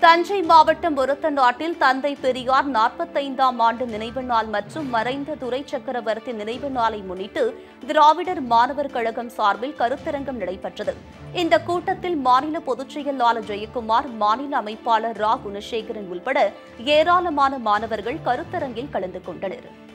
தஞ்சை மாவட்டம் ஒரத்தநாட்டில் தந்தை பெரியார் 45ஆம் ஆண்டு நினைவு நாள் மற்றும் மறைந்த துரை சக்கரவர்த்தி நினைவு நாளை முன்னிட்டு திராவிடர் மாணவர் கழகம் சார்பில் கருத்தரங்கம் நடைபெற்றது. இந்த கூட்டத்தில் மாநில பொதுச் செயலாளர் ஜெயக்குமார், மாநில அமைப்பாளர் ரா குணசேகரன் உள்பட ஏராளமான மாணவர்கள் கருத்தரங்கில் கலந்து கொண்டனர்.